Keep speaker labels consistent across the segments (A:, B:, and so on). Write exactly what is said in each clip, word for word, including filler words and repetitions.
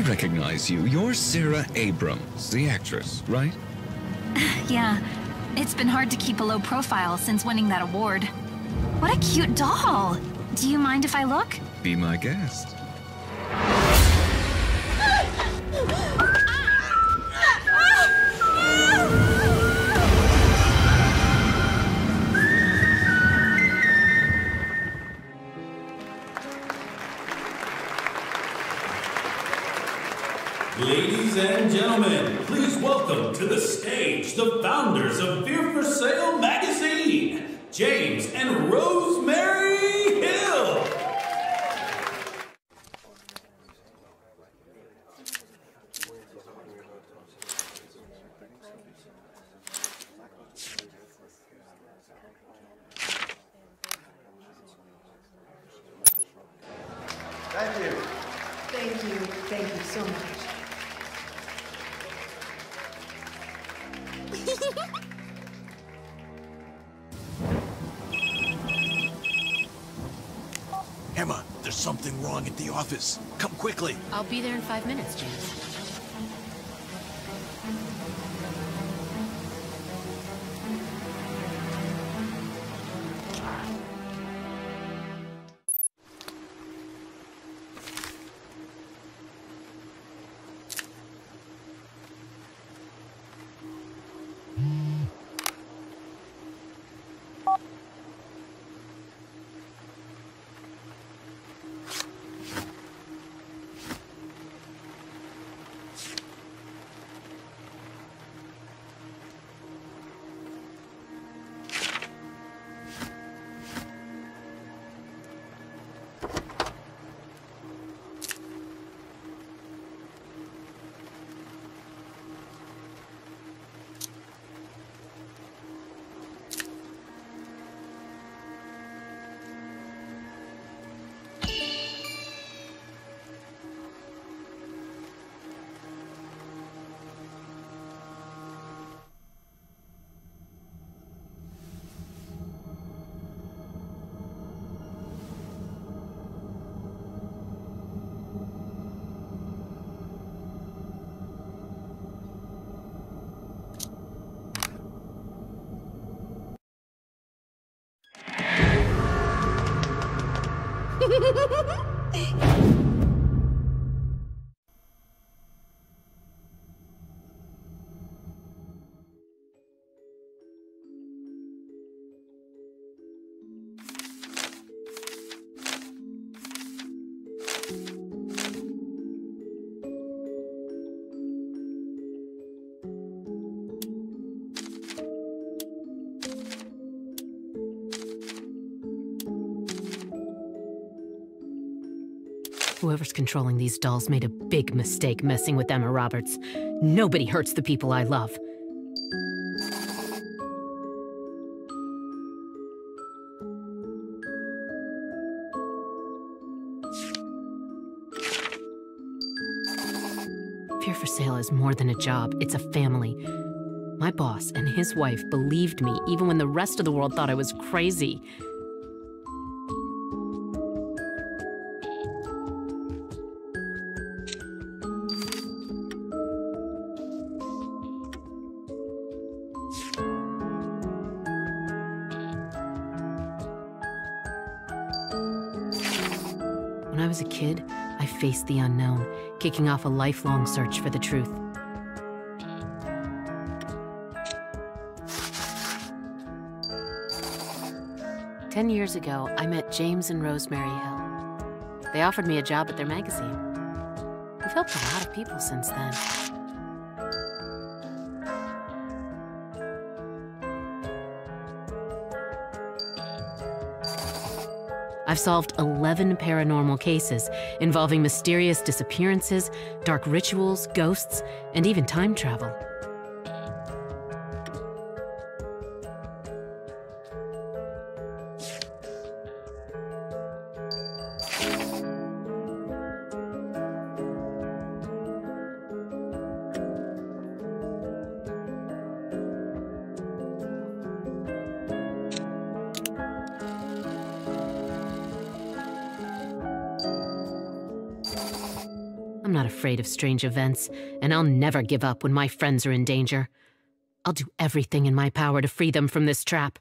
A: I recognize you. You're Sarah Abrams, the actress, right?
B: Yeah. It's been hard to keep a low profile since winning that award. What a cute doll! Do you mind if I look?
A: Be my guest.
C: Ladies and gentlemen, please welcome to the stage the founders of V O R for Sale magazine, James and Rosemary Hill.
D: Thank you. Thank you. Thank you so much.
E: Emma, there's something wrong at the office. Come quickly.
F: I'll be there in five minutes, James. Whoever's controlling these dolls made a big mistake messing with Emma Roberts. Nobody hurts the people I love. V O R for Sale is more than a job, it's a family. My boss and his wife believed me even when the rest of the world thought I was crazy. When I was a kid, I faced the unknown, kicking off a lifelong search for the truth. Ten years ago, I met James and Rosemary Hill. They offered me a job at their magazine. We've helped a lot of people since then. I've solved eleven paranormal cases involving mysterious disappearances, dark rituals, ghosts, and even time travel. I'm not afraid of strange events, and I'll never give up when my friends are in danger. I'll do everything in my power to free them from this trap.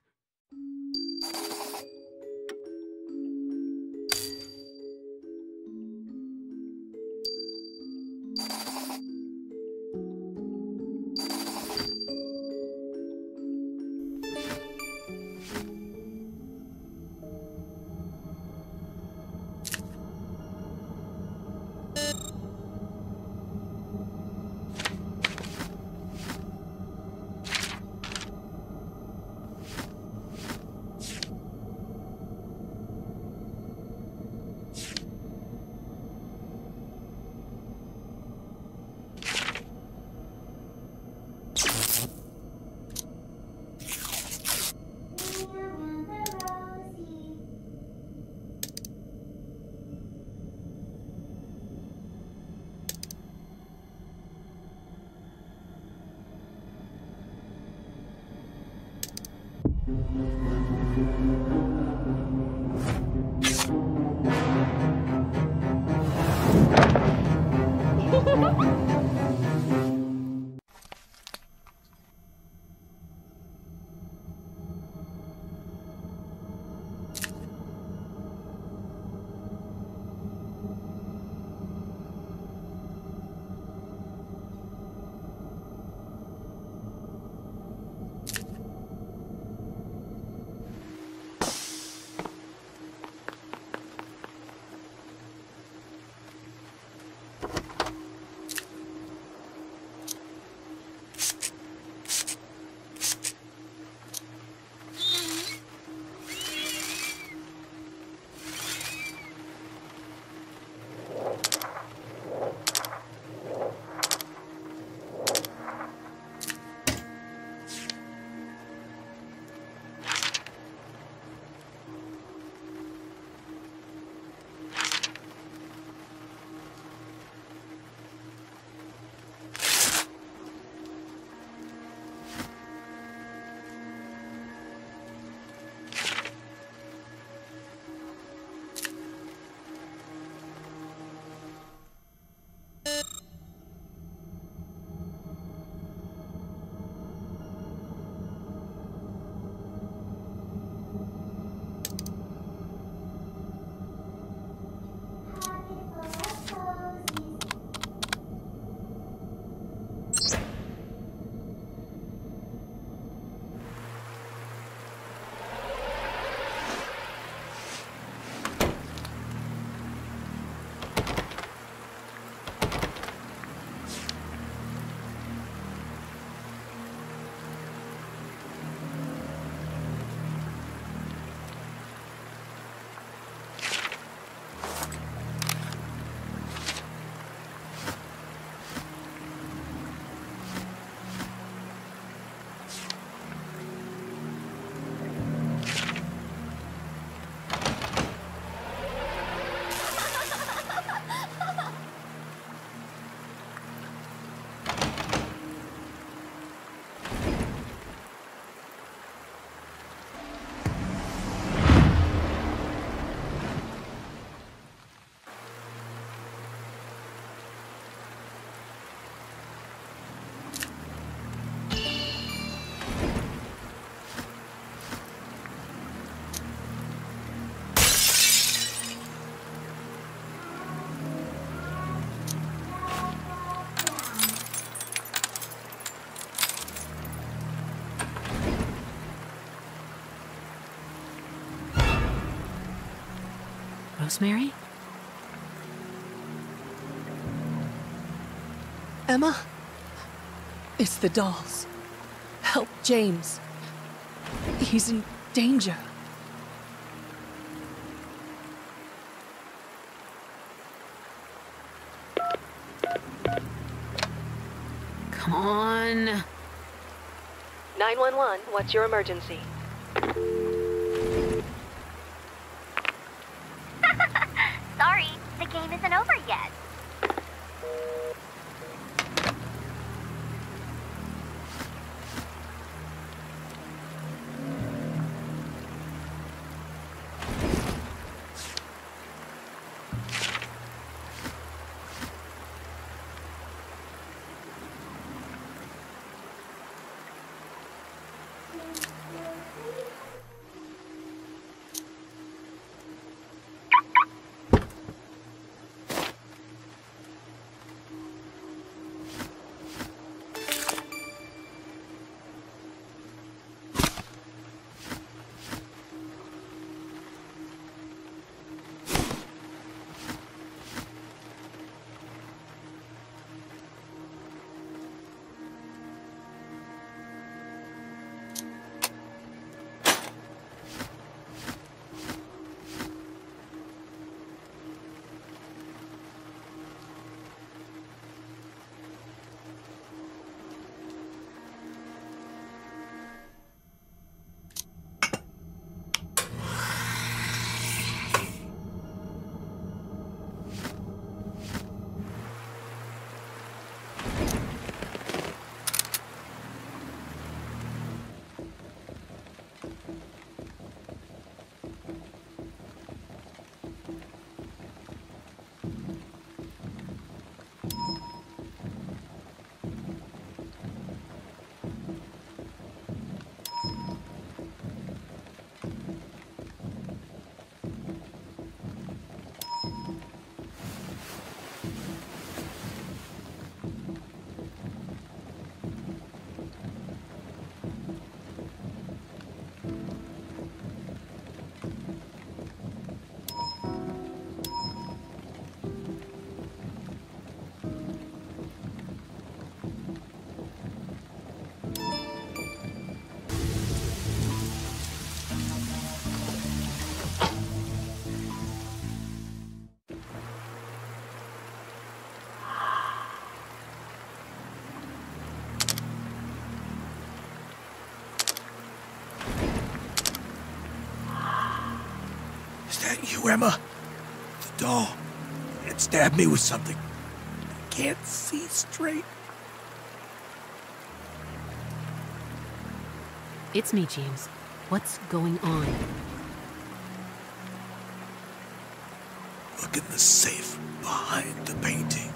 B: Rosemary?
D: Emma? It's the dolls. Help James. He's in danger.
F: Come on.
G: nine one one, what's your emergency?
H: Sorry, the game isn't over yet.
E: to Emma. The doll. It stabbed me with something. I can't see straight.
F: It's me, James. What's going on?
E: Look in the safe behind the painting.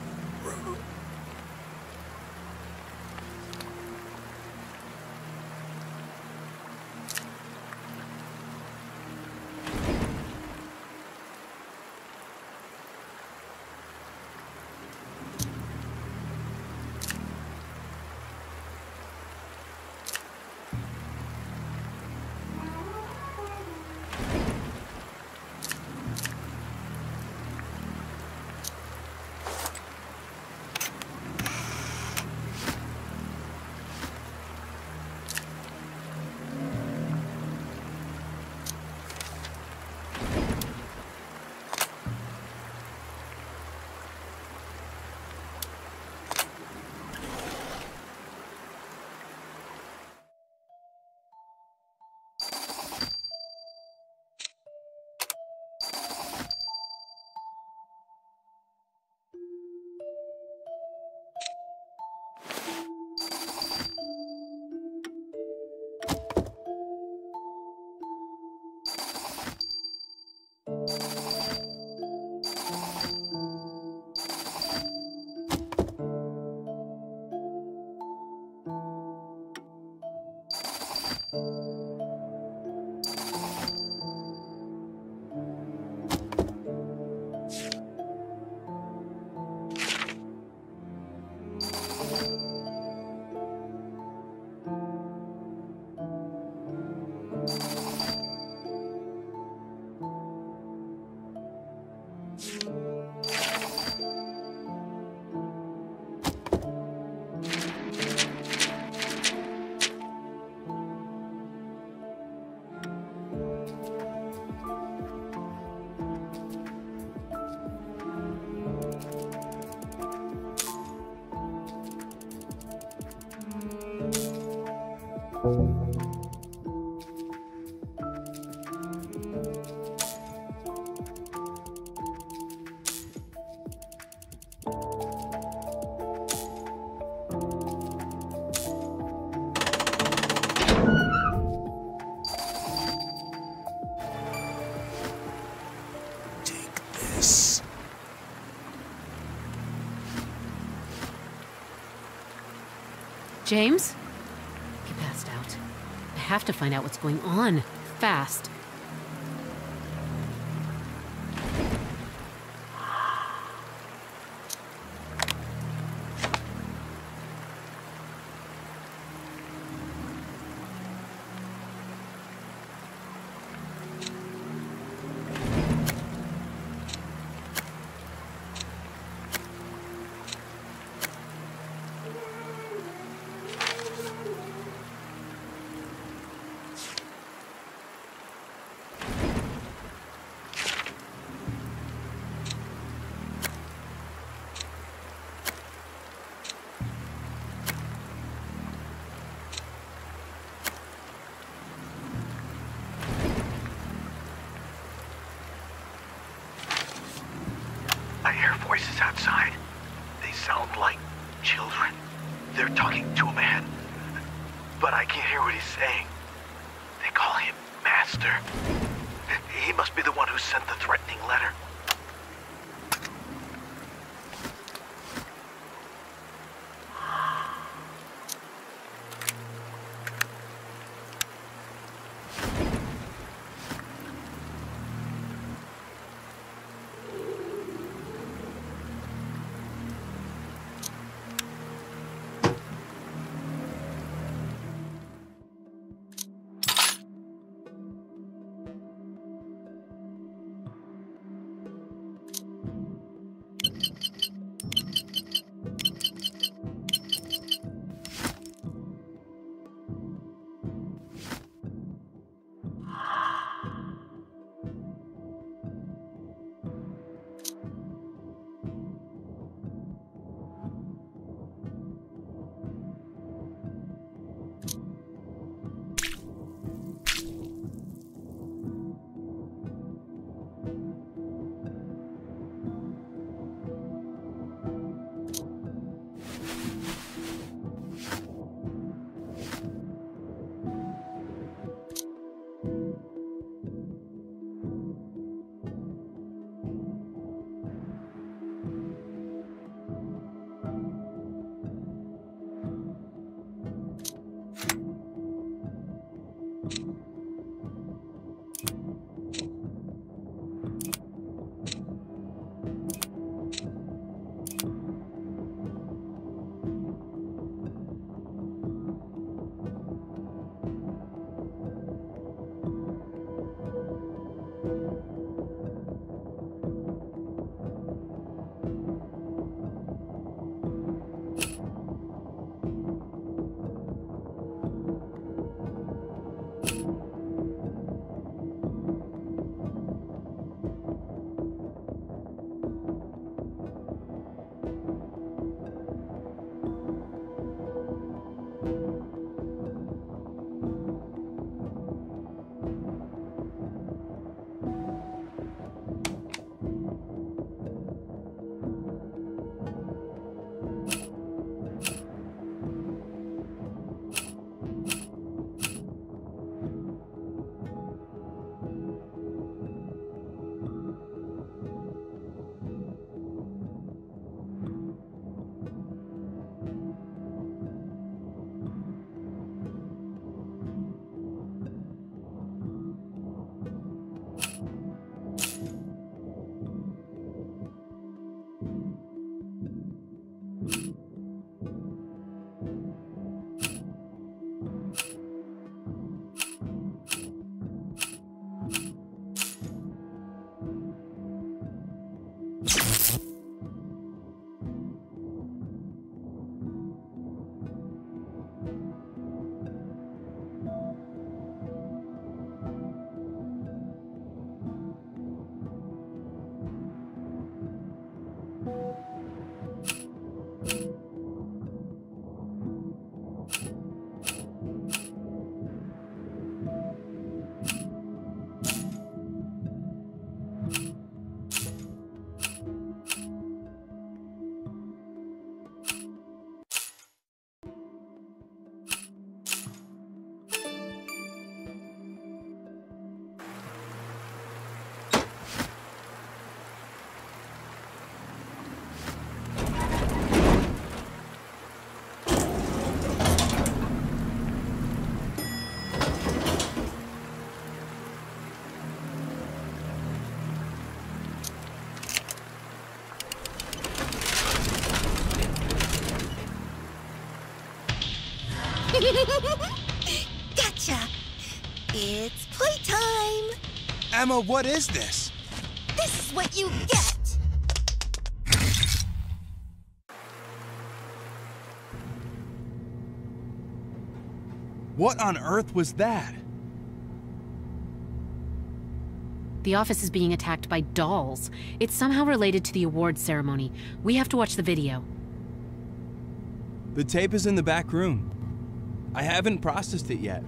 F: James? He passed out. I have to find out what's going on. Fast.
E: I hear voices outside. They sound like children. They're talking to a man, but I can't hear what he's saying. They call him Master. He must be the one who sent the threatening letter.
I: Gotcha. It's playtime.
J: Emma, what is this?
I: This is what you get.
J: What on earth was that?
F: The office is being attacked by dolls. It's somehow related to the award ceremony. We have to watch the video.
J: The tape is in the back room. I haven't processed it yet.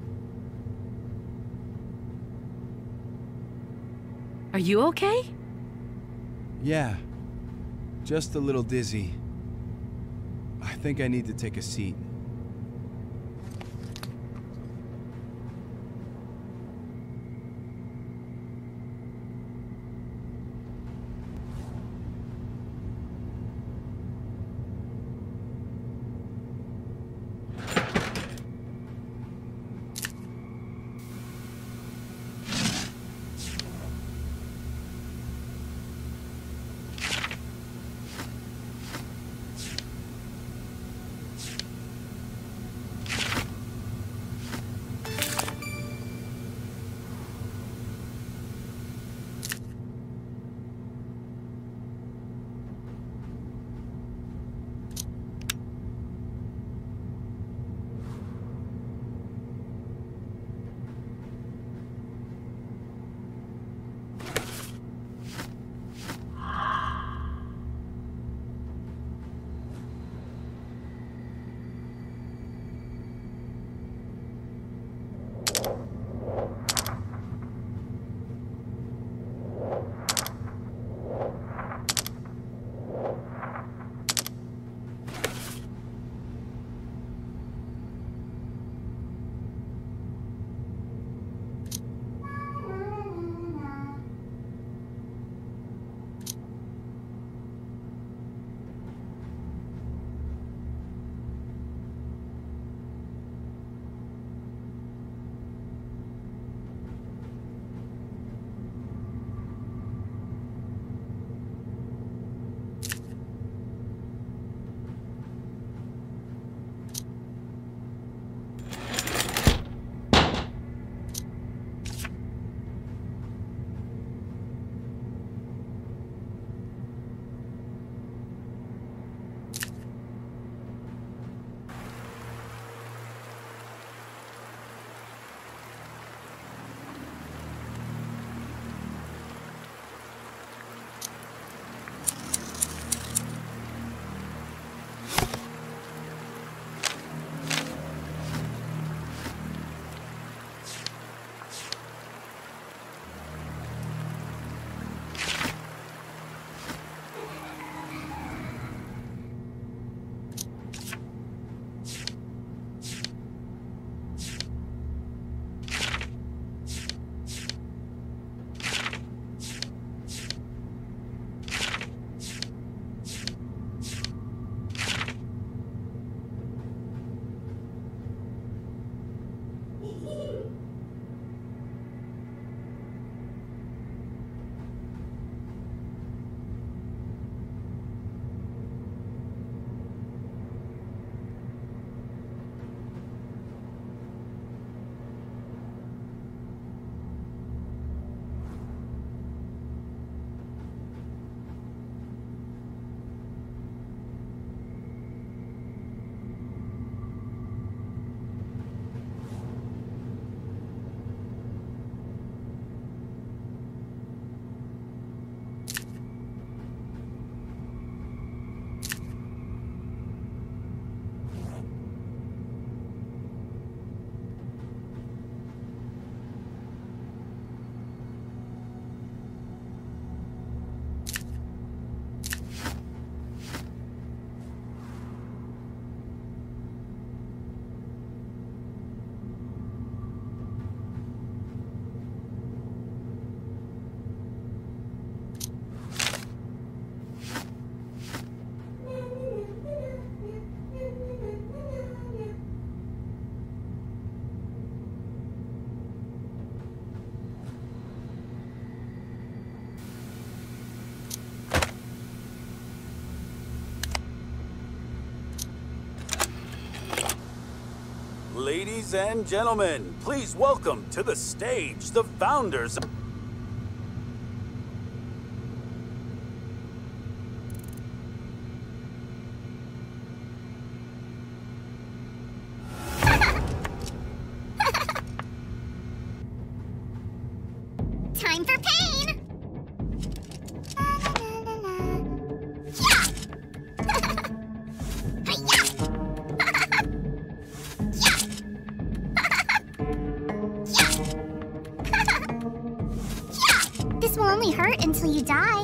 F: Are you okay?
J: Yeah. Just a little dizzy. I think I need to take a seat.
C: Ladies and gentlemen, please welcome to the stage the founders.
H: Time for pain! This will only hurt until you die.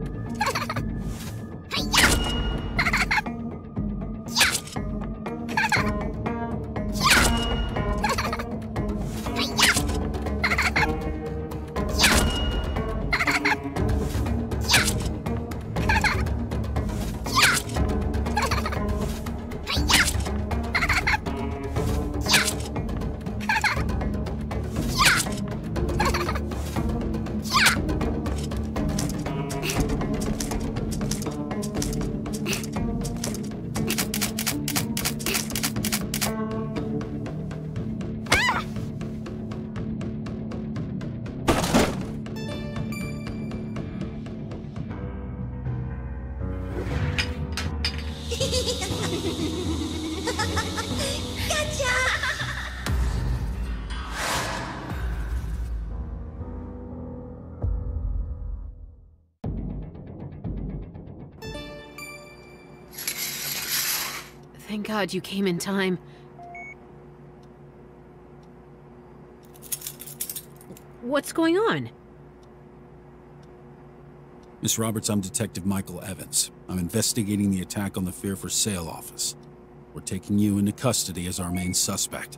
F: Thank God you came in time. What's going on?
K: Miss Roberts, I'm Detective Michael Evans. I'm investigating the attack on the Fear for Sale office. We're taking you into custody as our main suspect.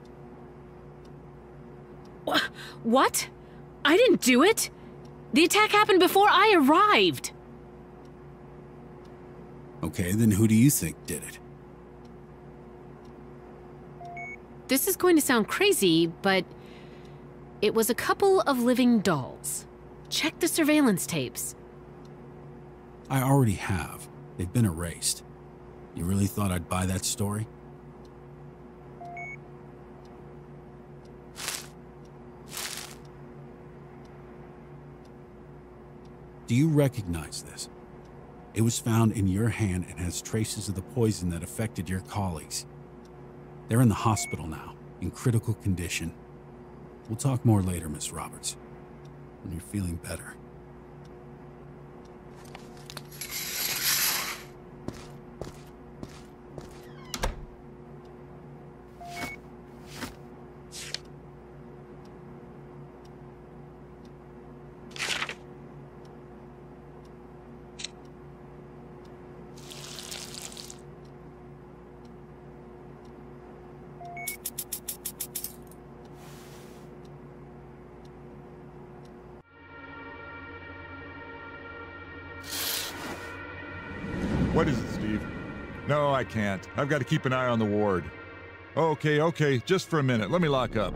F: Wh- What? I didn't do it! The attack happened before I arrived!
K: Okay, then who do you think did it?
F: This is going to sound crazy, but it was a couple of living dolls. Check the surveillance tapes.
K: I already have. They've been erased. You really thought I'd buy that story? Do you recognize this? It was found in your hand and has traces of the poison that affected your colleagues. They're in the hospital now, in critical condition. We'll talk more later, Miss Roberts, when you're feeling better.
L: What is it, Steve? No, I can't. I've got to keep an eye on the ward. Okay, okay, just for a minute. Let me lock up.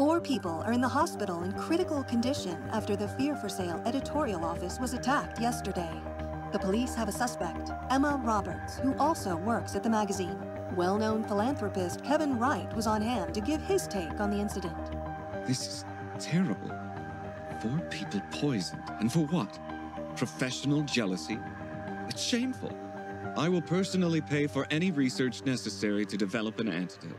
M: Four people are in the hospital in critical condition after the Fear for Sale editorial office was attacked yesterday. The police have a suspect, Emma Roberts, who also works at the magazine. Well-known philanthropist Kevin Wright was on hand to give his take on the incident.
A: This is terrible. Four people poisoned. And for what? Professional jealousy? It's shameful. I will personally pay for any research necessary to develop an antidote.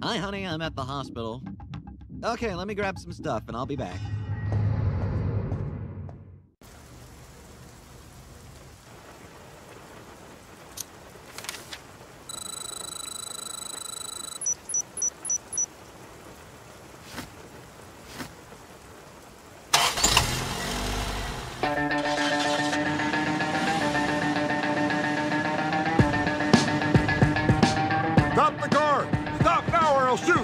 N: Hi, honey, I'm at the hospital. Okay, let me grab some stuff and I'll be back.
L: Stop the car! Stop now or I'll shoot!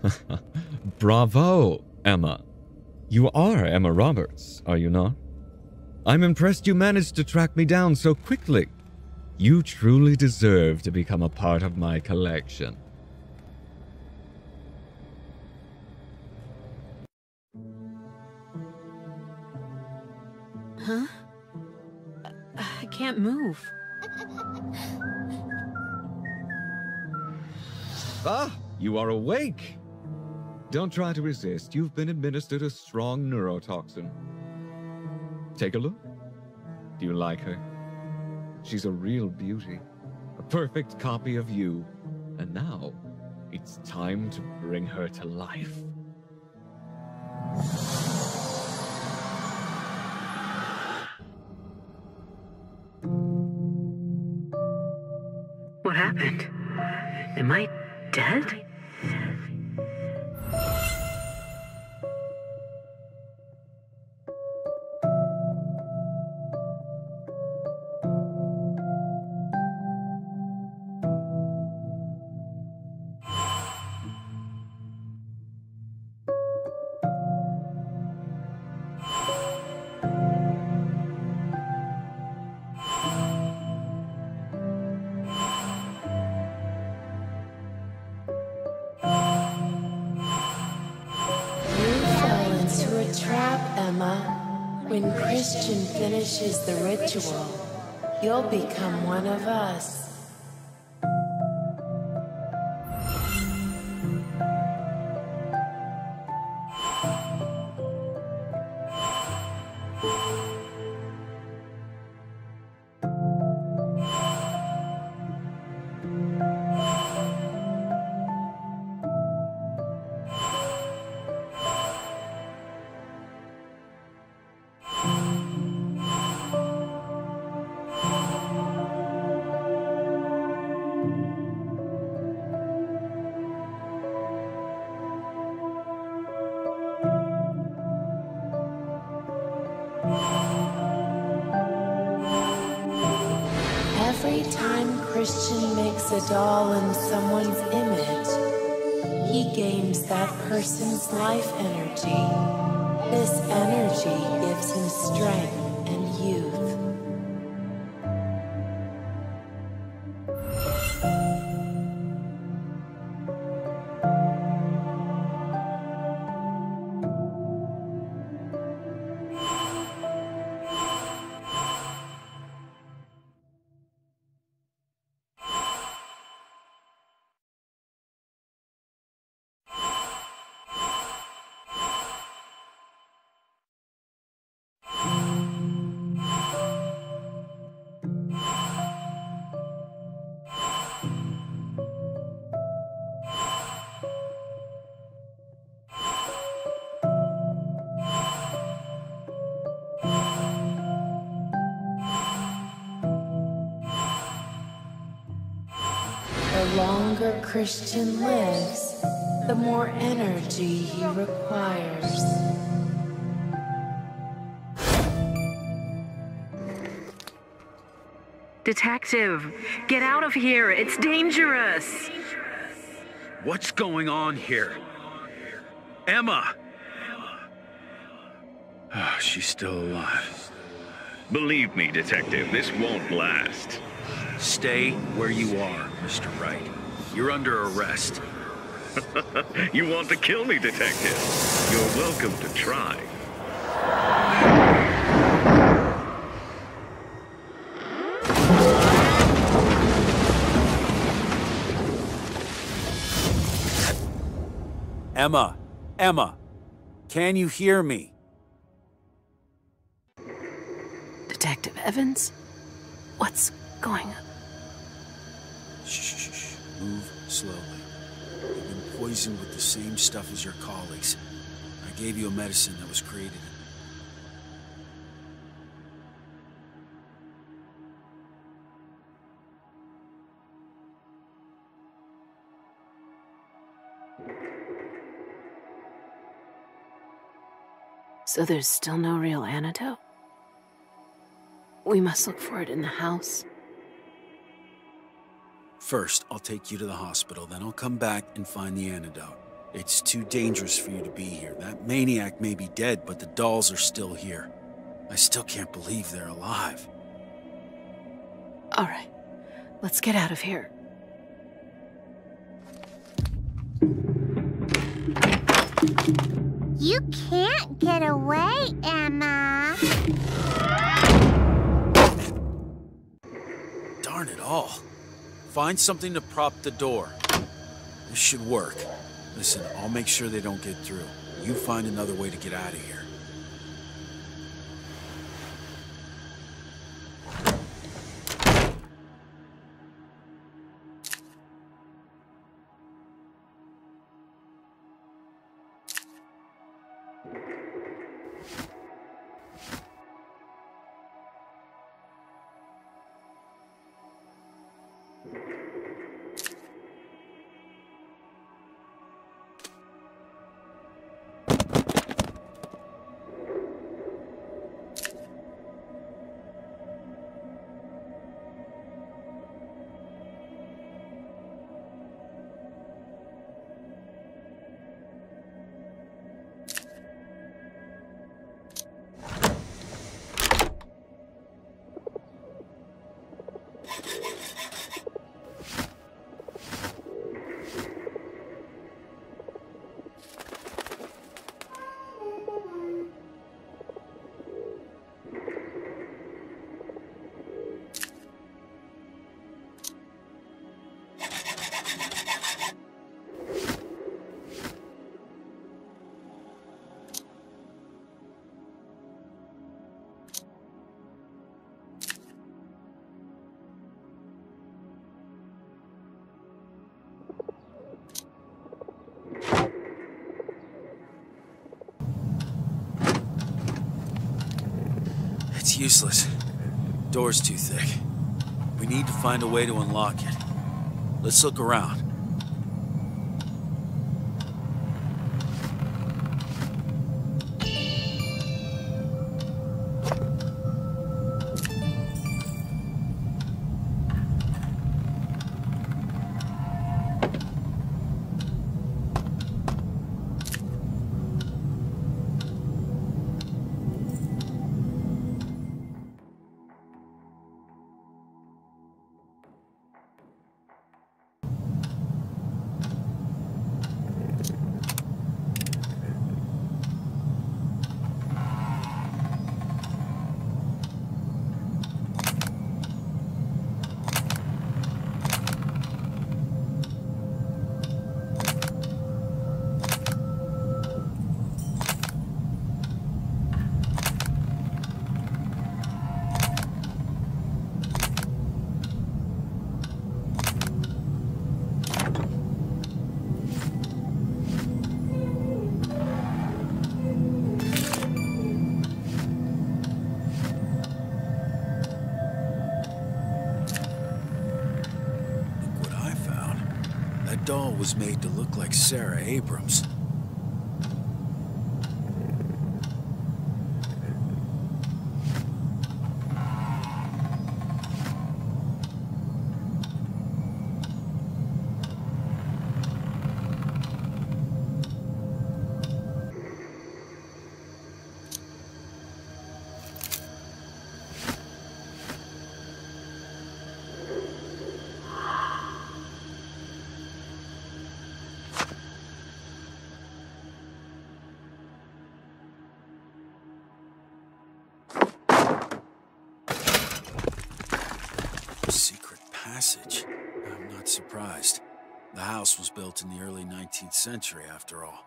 A: Bravo, Emma. You are Emma Roberts, are you not? I'm impressed you managed to track me down so quickly. You truly deserve to become a part of my collection.
F: Huh? I can't move.
A: Ah, you are awake. Don't try to resist. You've been administered a strong neurotoxin. Take a look. Do you like her? She's a real beauty. A perfect copy of you. And now, it's time to bring her to life.
F: What happened? Am I dead?
O: When Christian finishes the ritual, you'll become one of us. Every time Christian makes a doll in someone's image, he gains that person's life energy. This energy gives him strength and youth. The longer Christian lives, the more energy he requires.
F: Detective, get out of here. It's dangerous.
P: What's going on here? Emma! Oh, she's still alive.
Q: Believe me, Detective, this won't last.
P: Stay where you are, Mister Wright. You're under arrest.
Q: You want to kill me, Detective? You're welcome to try.
K: Emma, Emma, can you hear me?
F: Detective Evans? What's going on?
K: Shh, shh, shh. Move slowly. You've been poisoned with the same stuff as your colleagues. I gave you a medicine that was created.
F: So there's still no real antidote? We must look for it in the house.
K: First, I'll take you to the hospital, then I'll come back and find the antidote. It's too dangerous for you to be here. That maniac may be dead, but the dolls are still here. I still can't believe they're alive.
F: All right, let's get out of here.
H: You can't get away, Emma.
K: Darn it all. Find something to prop the door. This should work. Listen, I'll make sure they don't get through. You find another way to get out of here. It's useless. Door's too thick. We need to find a way to unlock it. Let's look around. Doll was made to look like Sarah Abrams. Secret passage. I'm not surprised. The house was built in the early nineteenth century, after all.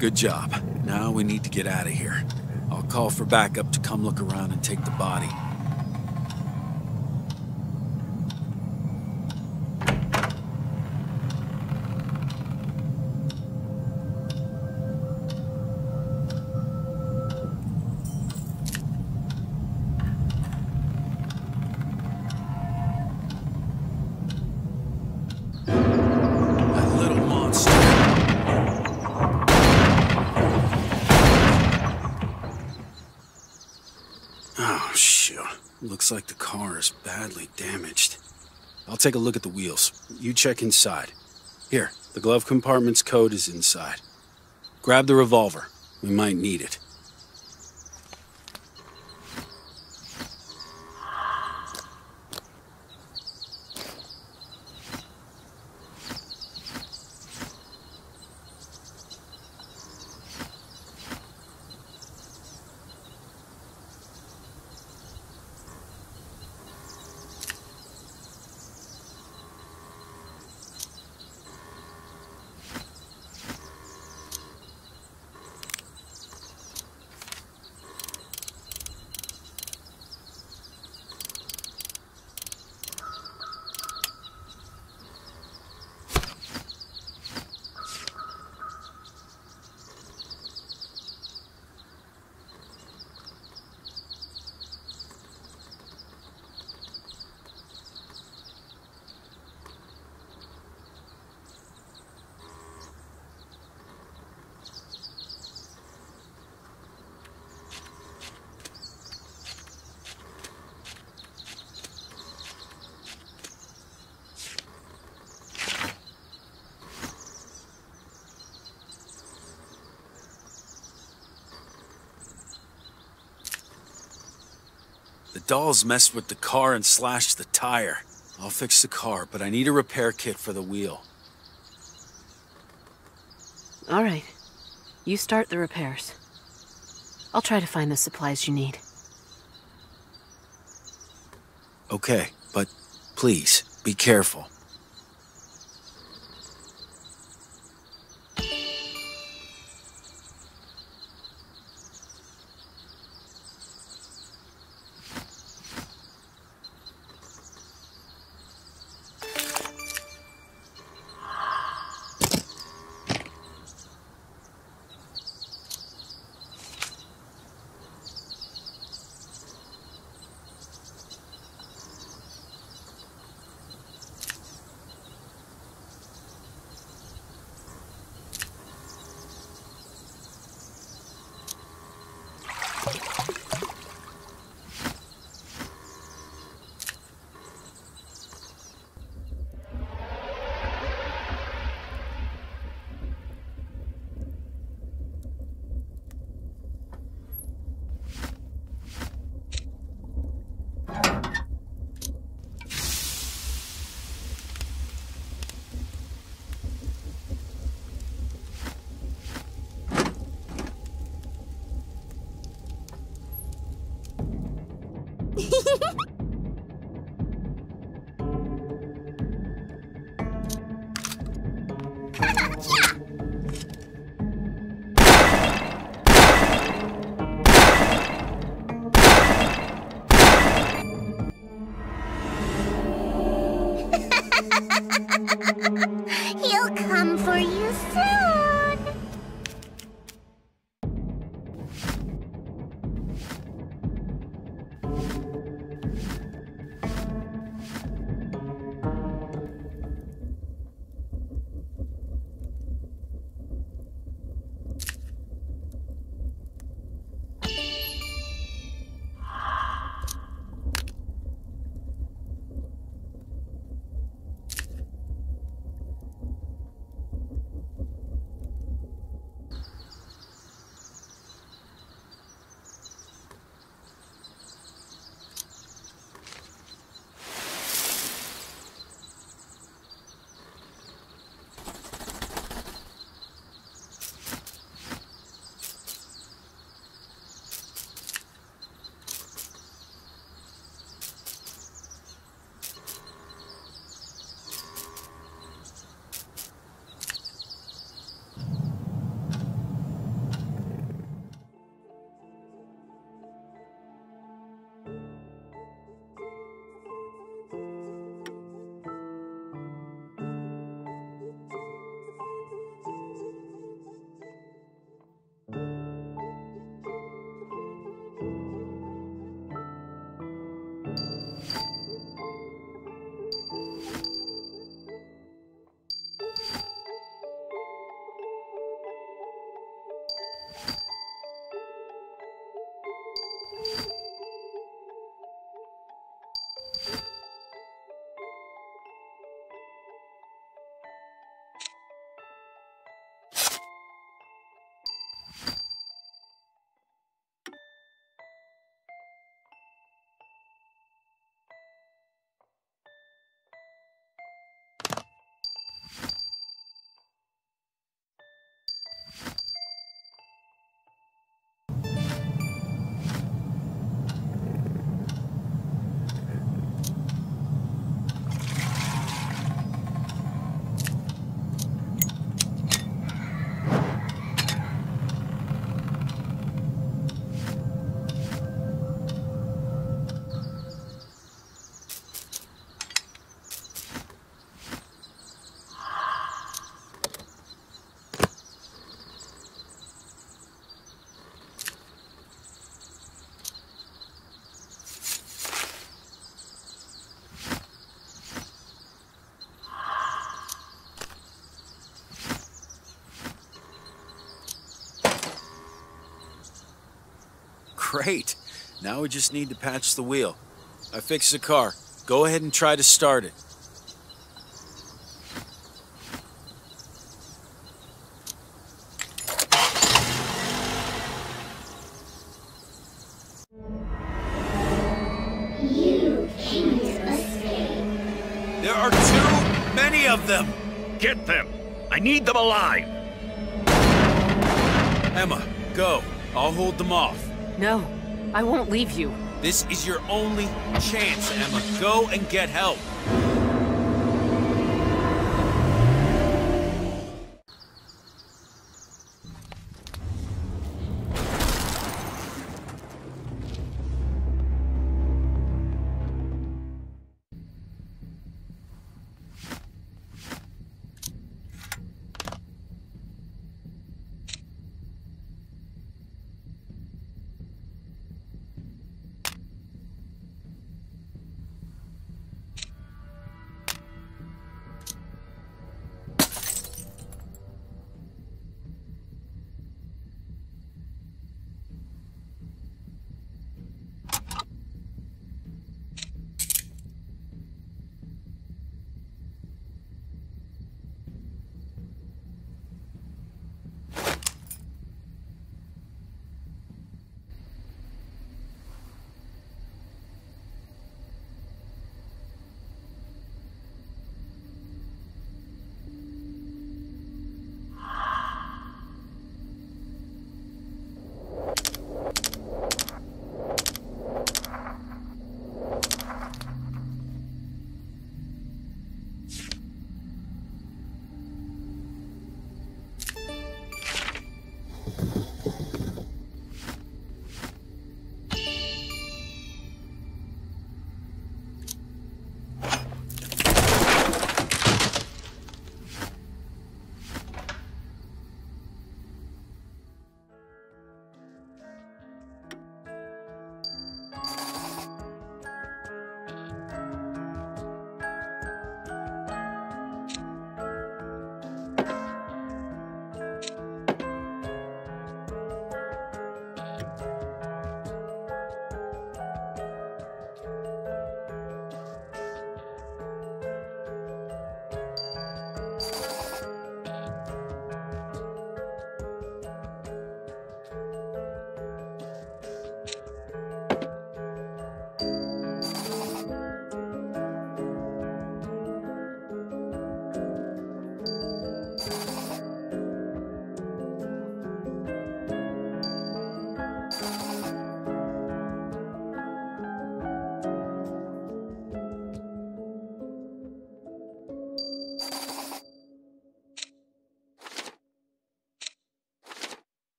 K: Good job. Now we need to get out of here. I'll call for backup to come look around and take the body. Looks like the car is badly damaged. I'll take a look at the wheels. You check inside. Here, the glove compartment's code is inside. Grab the revolver. We might need it. The dolls messed with the car and slashed the tire. I'll fix the car, but I need a repair kit for the wheel.
F: All right. You start the repairs. I'll try to find the supplies you need.
K: Okay, but please, be careful.
H: He'll come for you soon.
R: Great. Now we just need to patch the wheel. I fixed the car. Go ahead and try to start it.
H: You can't escape.
R: There are too many of them!
P: Get them! I need them alive!
R: Emma, go. I'll hold them off.
F: No, I won't leave you.
R: This is your only chance, Emma. Go and get help.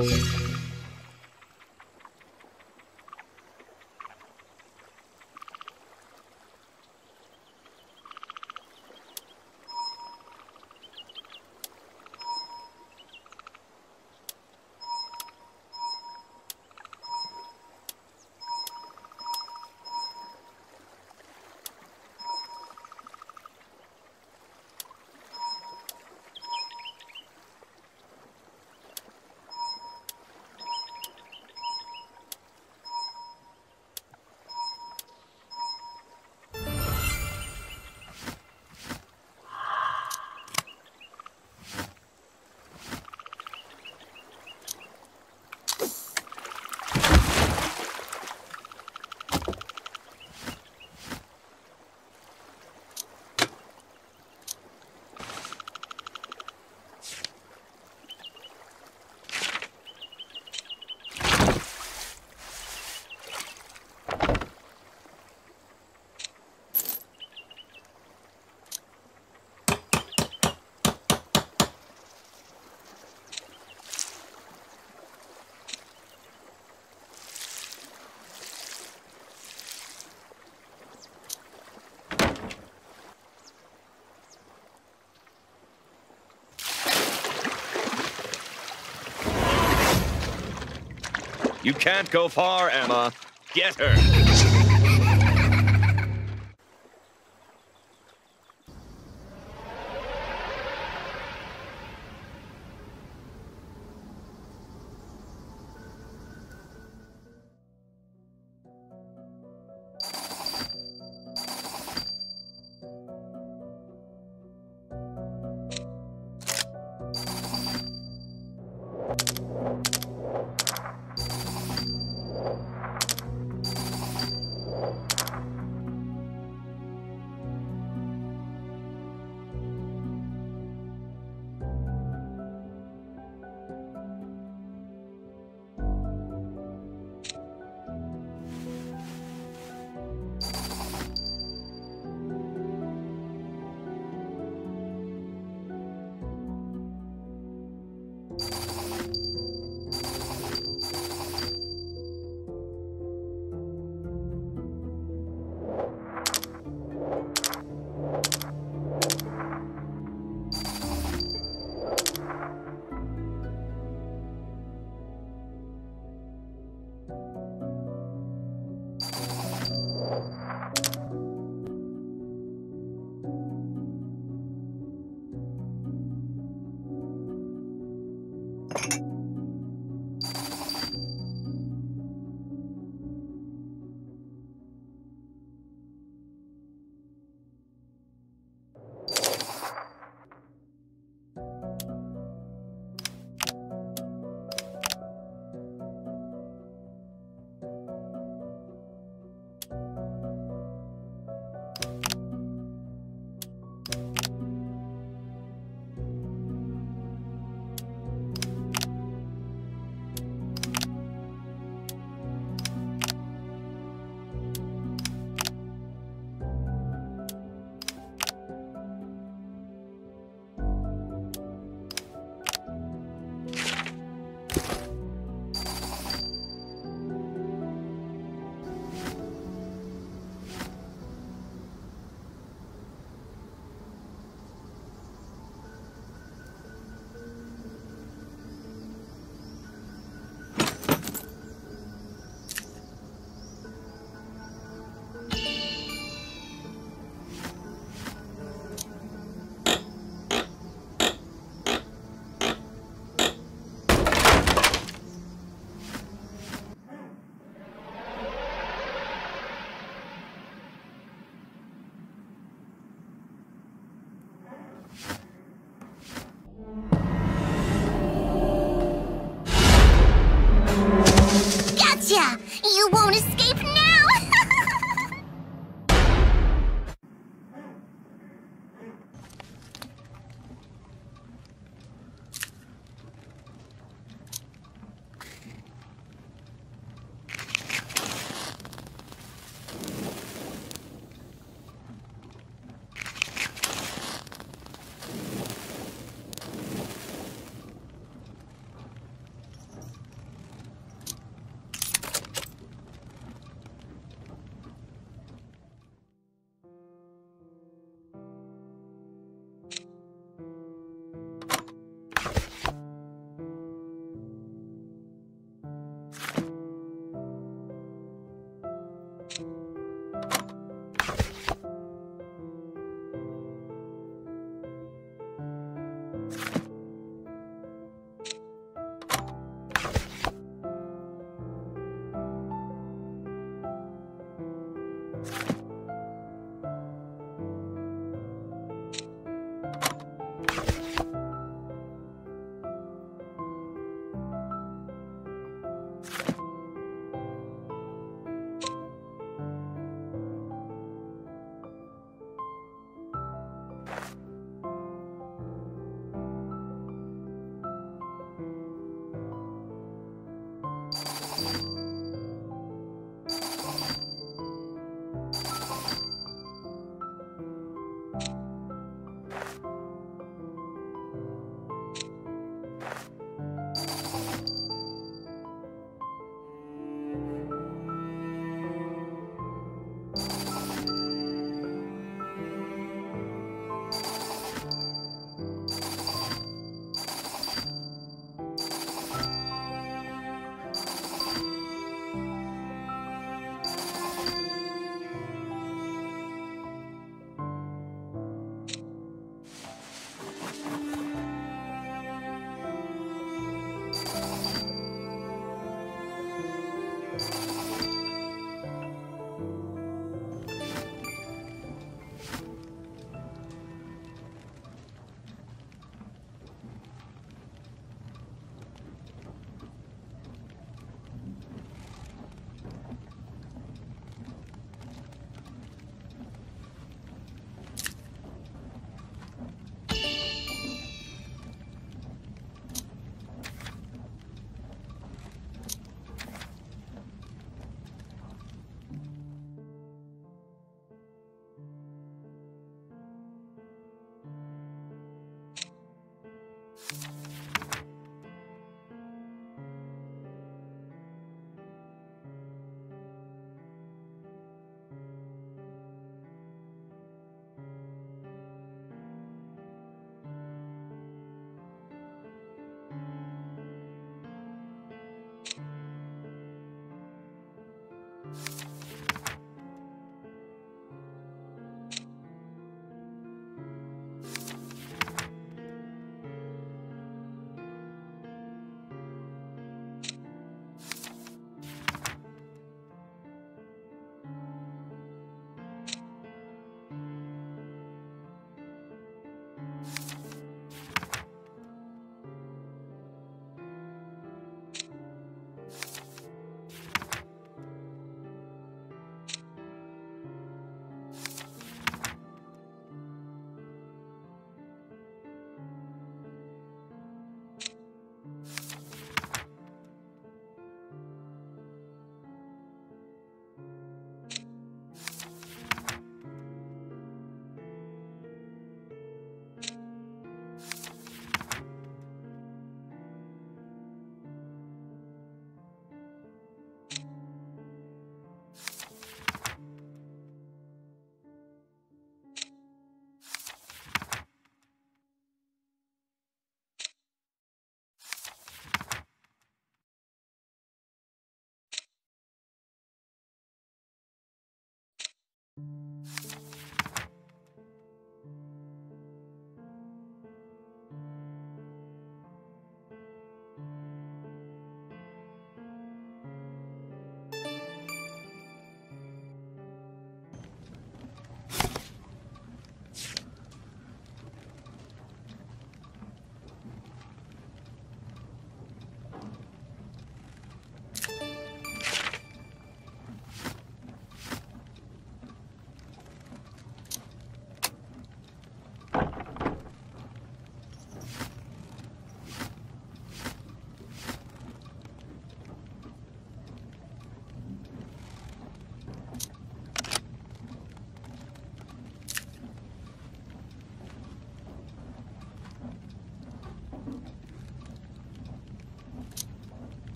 Q: You can't go far, Emma. Get her.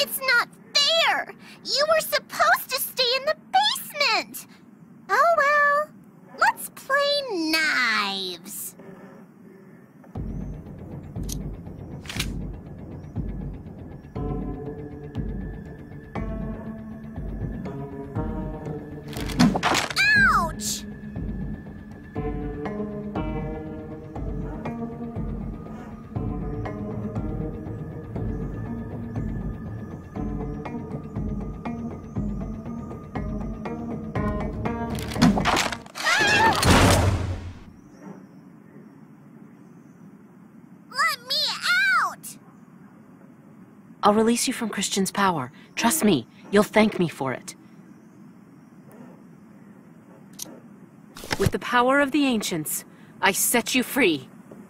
H: It's not fair! You were supposed to stay in the basement! Oh well, let's play knives. Ouch!
F: I'll release you from Christian's power. Trust me, you'll thank me for it. With the power of the ancients, I set you free.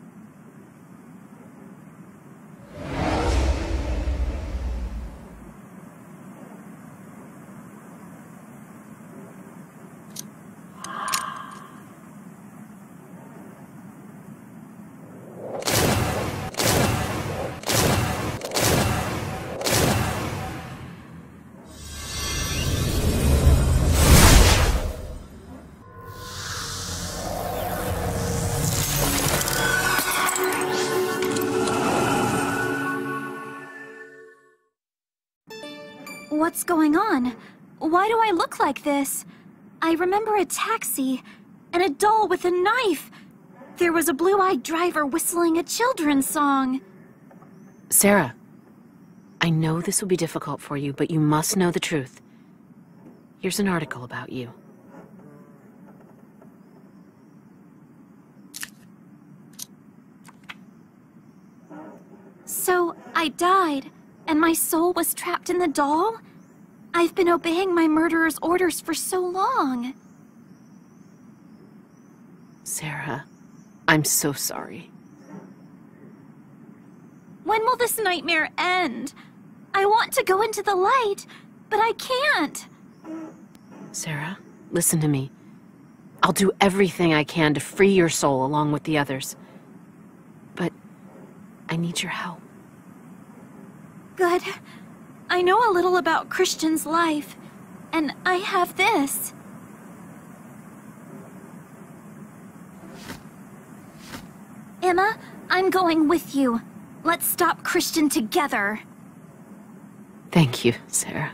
B: What's going on? Why do I look like this? I remember a taxi, and a doll with a knife. There was a blue-eyed driver whistling a children's song.
F: Sarah, I know this will be difficult for you, but you must know the truth. Here's an article about you.
B: So, I died, and my soul was trapped in the doll? I've been obeying my murderer's orders for so long.
F: Sarah, I'm so sorry.
B: When will this nightmare end? I want to go into the light, but I can't.
F: Sarah, listen to me. I'll do everything I can to free your soul along with the others. But I need your help.
B: Good. I know a little about Christian's life, and I have this. Emma, I'm going with you. Let's stop Christian together.
F: Thank you, Sarah.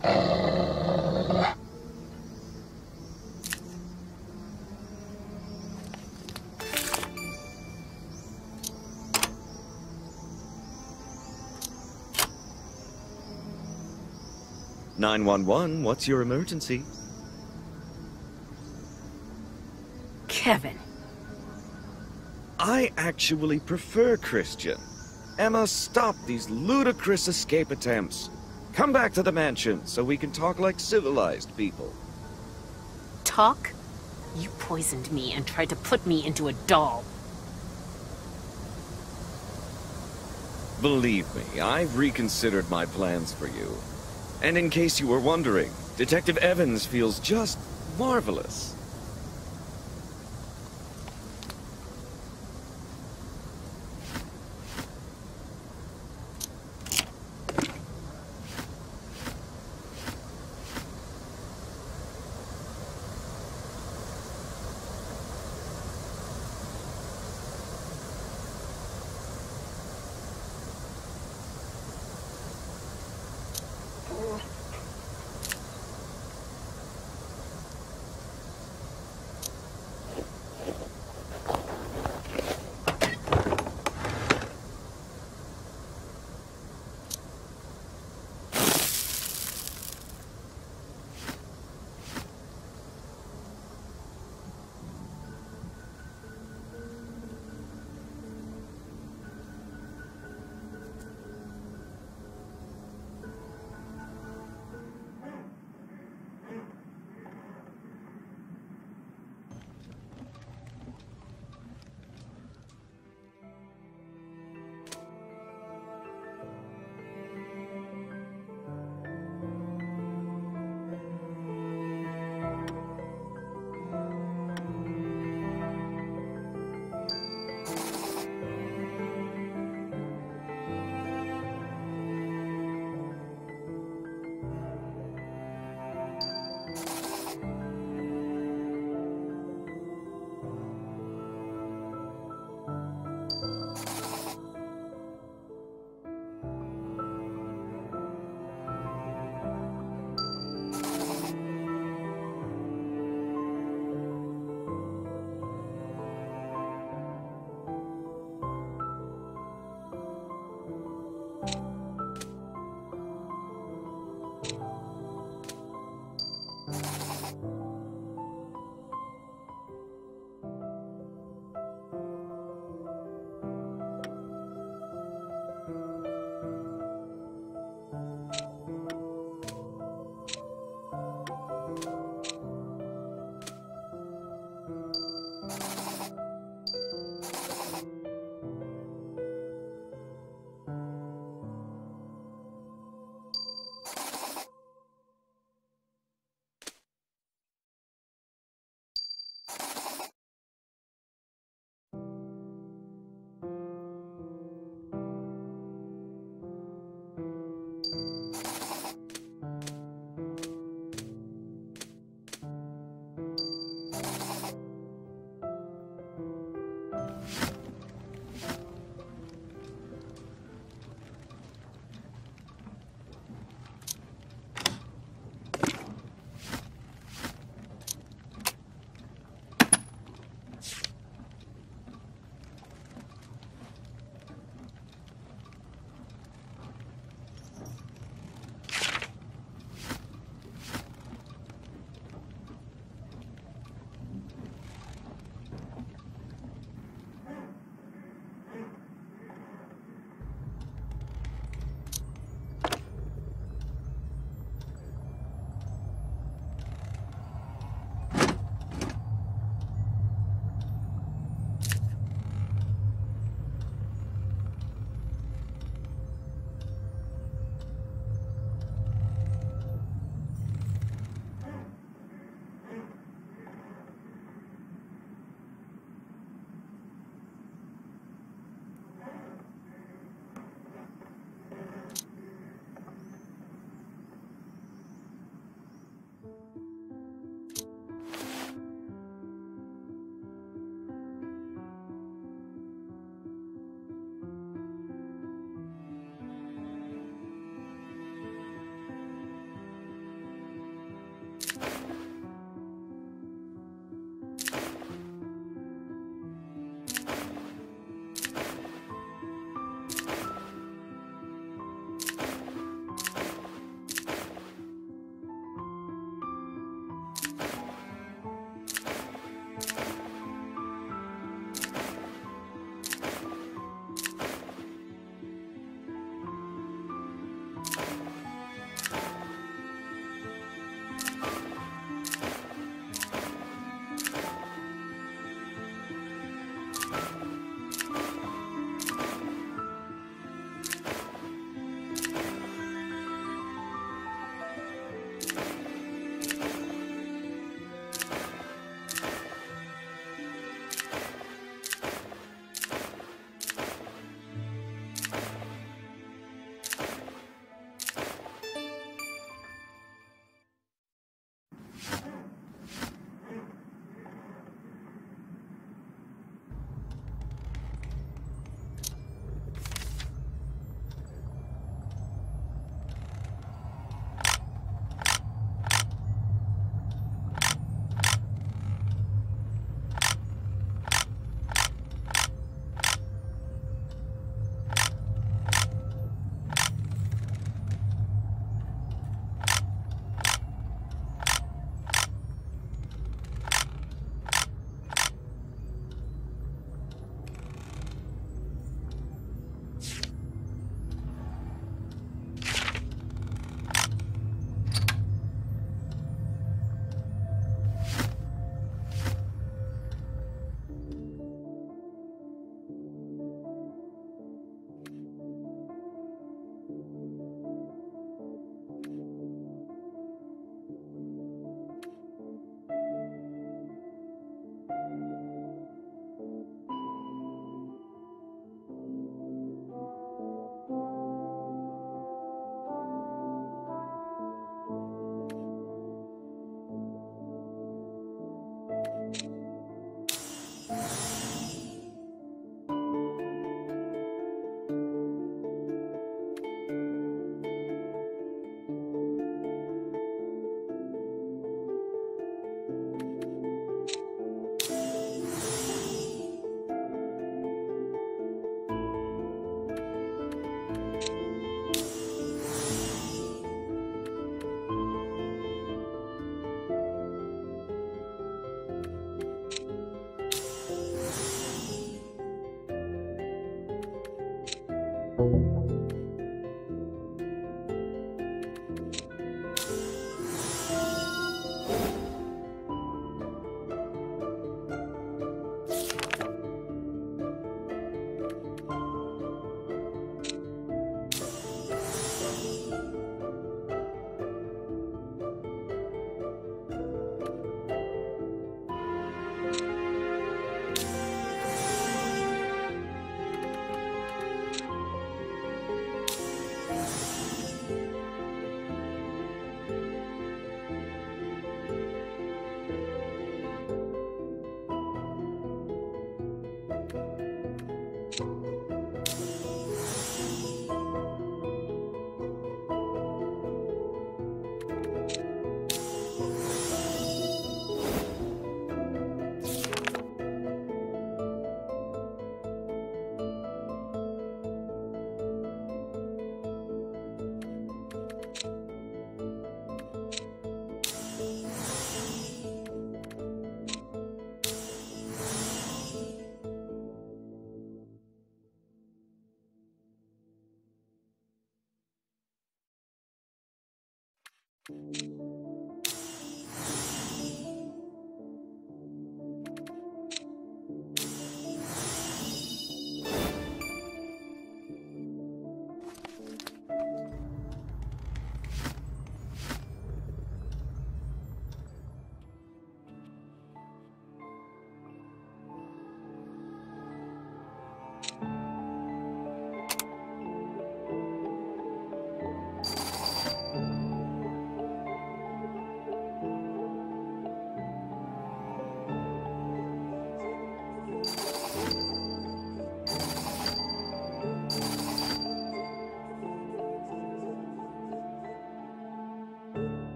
A: nine one one, what's your emergency?
F: Kevin.
A: I actually prefer Christian. Emma, stop these ludicrous escape attempts. Come back to the mansion so we can talk like civilized people.
F: Talk? You poisoned me and tried to put me into a doll.
A: Believe me, I've reconsidered my plans for you. And in case you were wondering, Detective Evans feels just marvelous.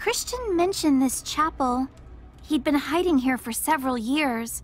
B: Christian mentioned this chapel. He'd been hiding here for several years.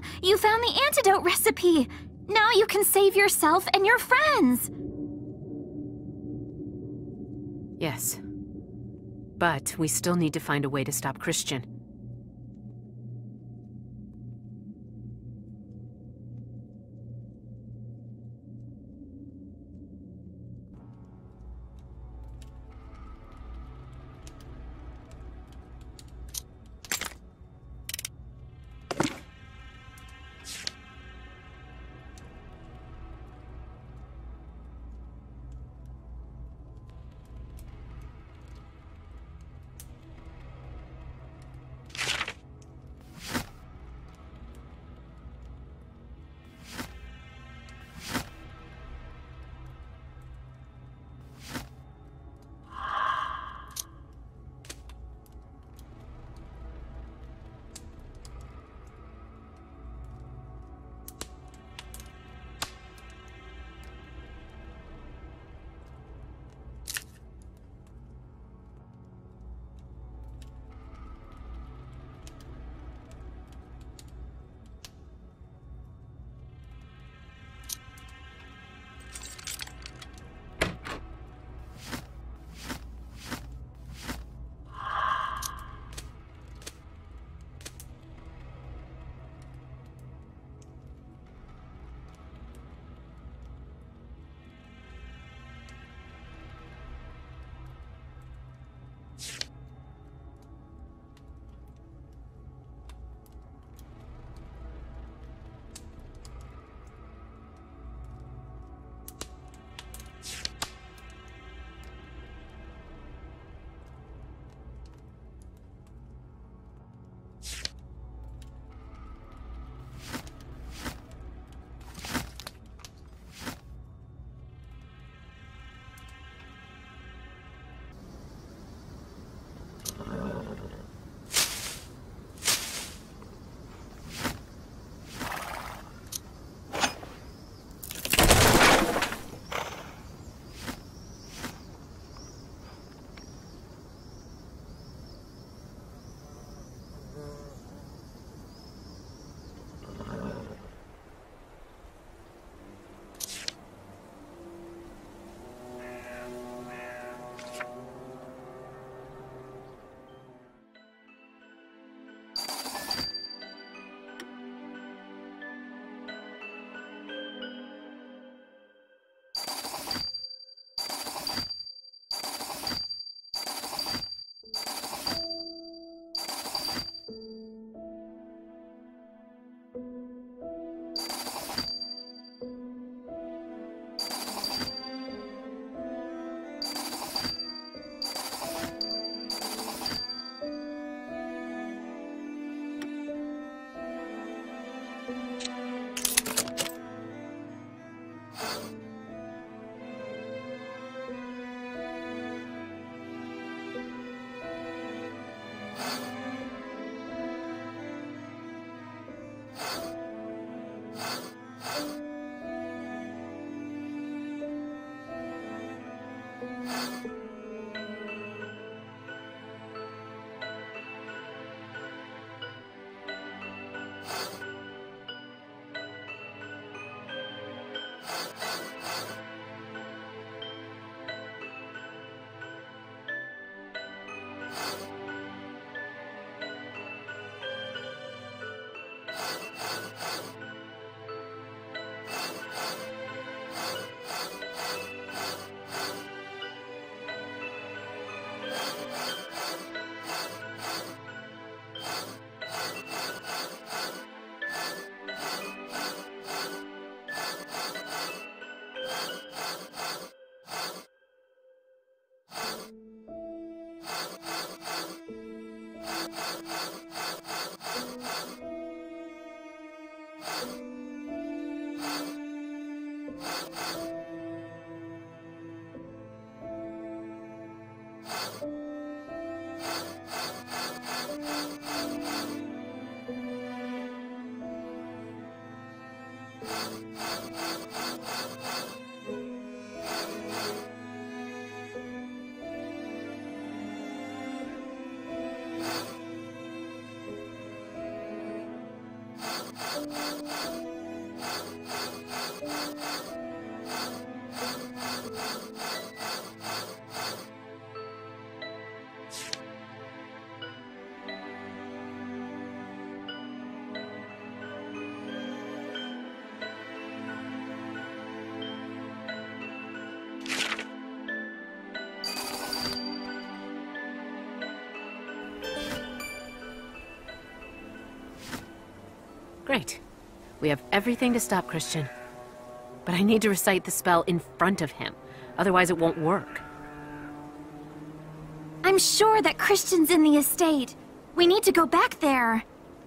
B: You found the antidote recipe! Now you can save yourself and your friends!
F: Yes. But we still need to find a way to stop Christian. Great. We have everything to stop Christian. But I need to recite the spell in front of him. Otherwise it won't work.
B: I'm sure that Christian's in the estate. We need to go back there.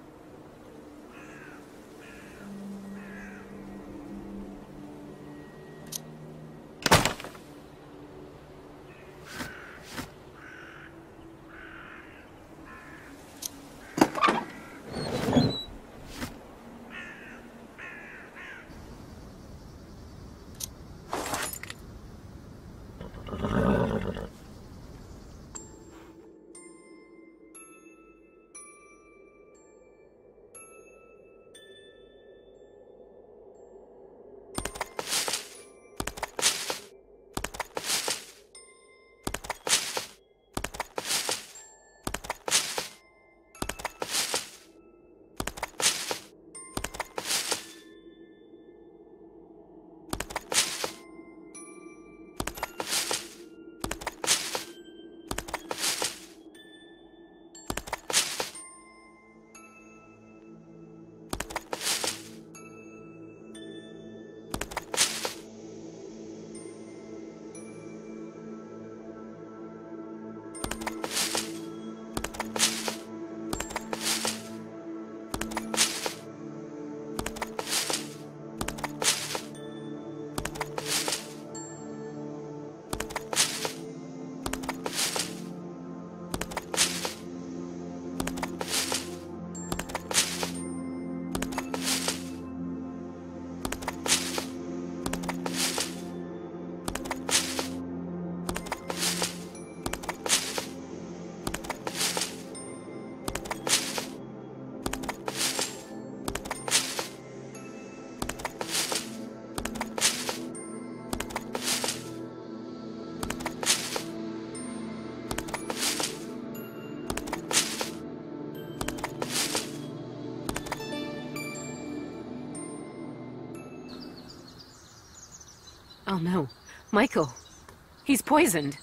F: Oh no. Michael. He's poisoned.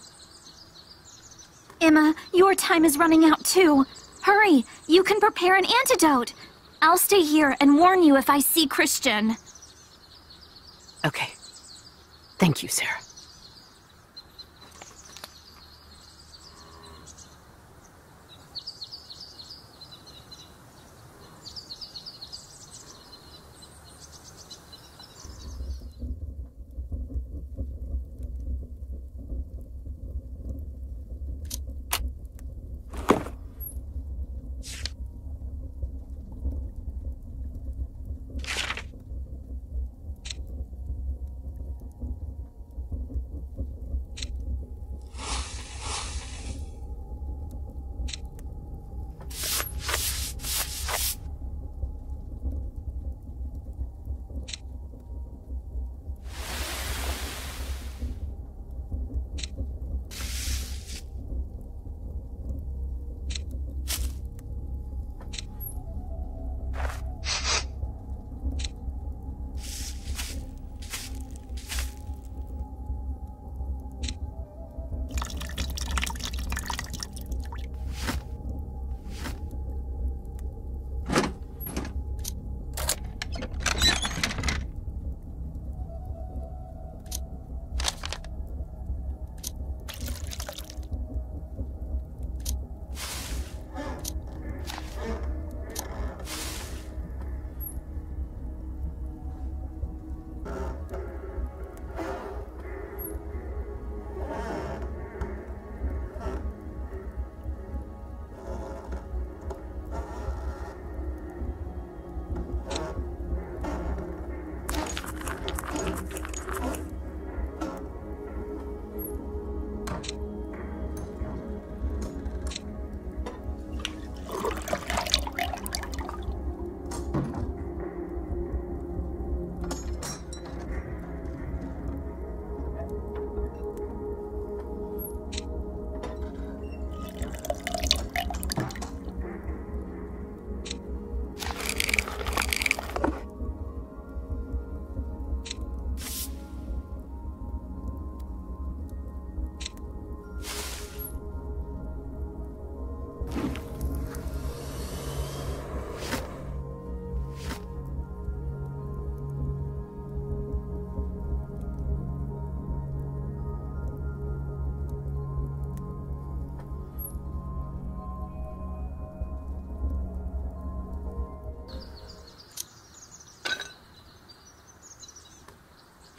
B: Emma, your time is running out too. Hurry, you can prepare an antidote. I'll stay here and warn you if I see Christian.
F: Okay. Thank you, Sarah.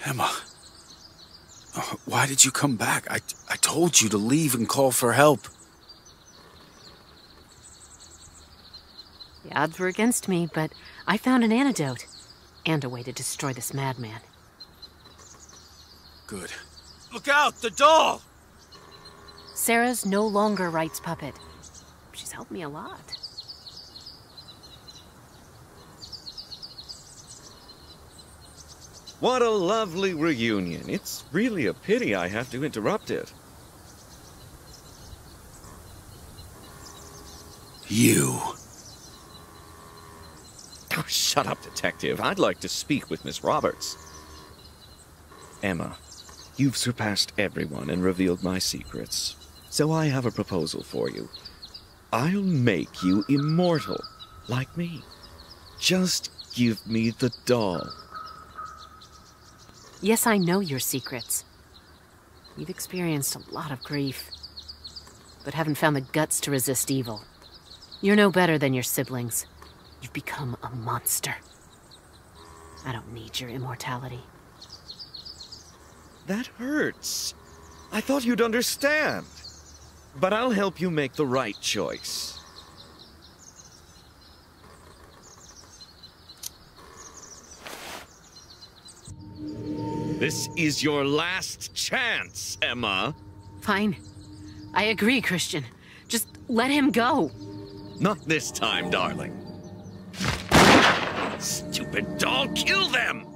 R: Emma. Uh, why did you come back? I, I told you to leave and call for help.
F: The odds were against me, but I found an antidote. And a way to destroy this madman.
R: Good. Look out! The doll!
F: Sarah's no longer Wright's puppet. She's helped me a lot.
A: What a lovely reunion. It's really a pity I have to interrupt it.
R: You.
A: Oh, shut up, Detective. I'd like to speak with Miss Roberts. Emma, you've surpassed everyone and revealed my secrets. So I have a proposal for you. I'll make you immortal, like me. Just give me the doll.
F: Yes, I know your secrets. You've experienced a lot of grief, but haven't found the guts to resist evil. You're no better than your siblings. You've become a monster. I don't need your immortality.
A: That hurts. I thought you'd understand. But I'll help you make the right choice. This is your last chance, Emma.
F: Fine. I agree, Christian. Just let him go.
A: Not this time, darling. Stupid doll, kill them!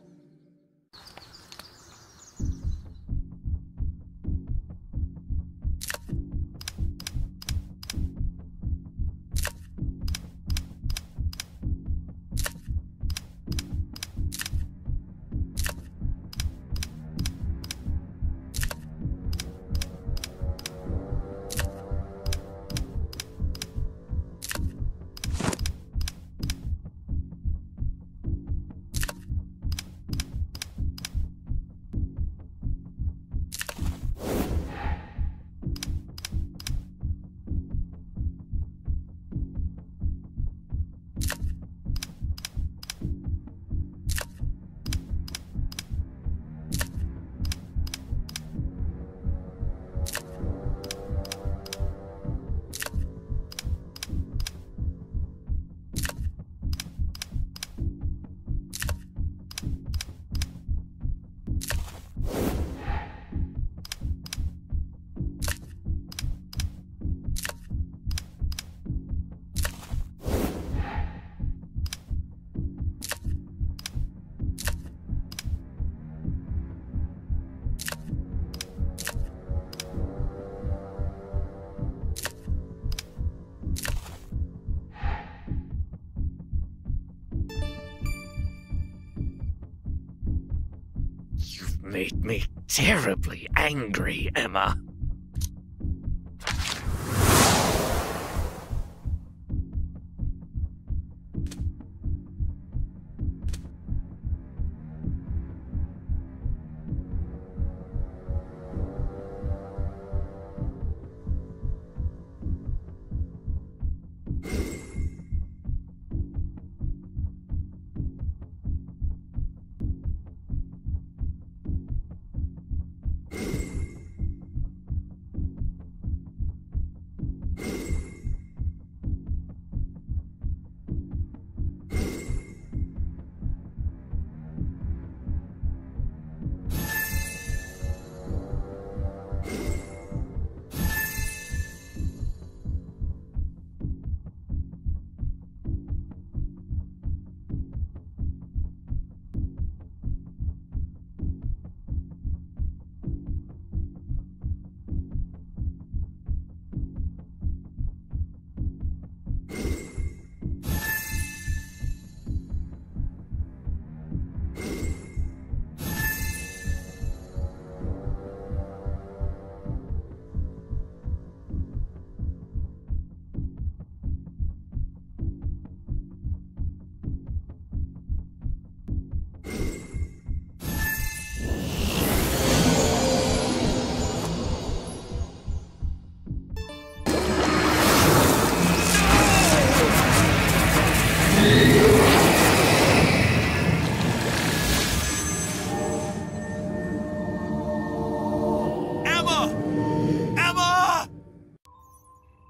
A: Made me terribly angry, Emma.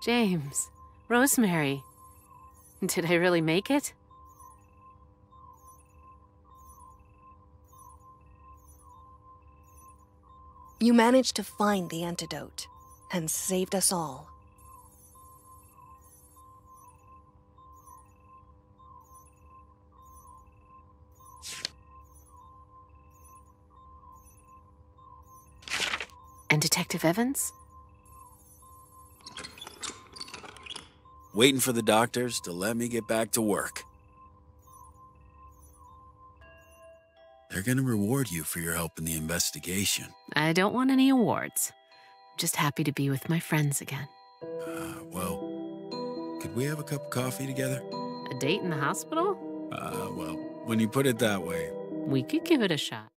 F: James, Rosemary, did I really make it?
S: You managed to find the antidote and saved us all.
F: And Detective Evans?
R: Waiting for the doctors to let me get back to work. They're gonna reward you for your help in the investigation.
F: I don't want any awards. I'm just happy to be with my friends again.
R: Uh, well, could we have a cup of coffee together?
F: A date in the hospital?
R: Uh, well, when you put it that way.
F: We could give it a shot.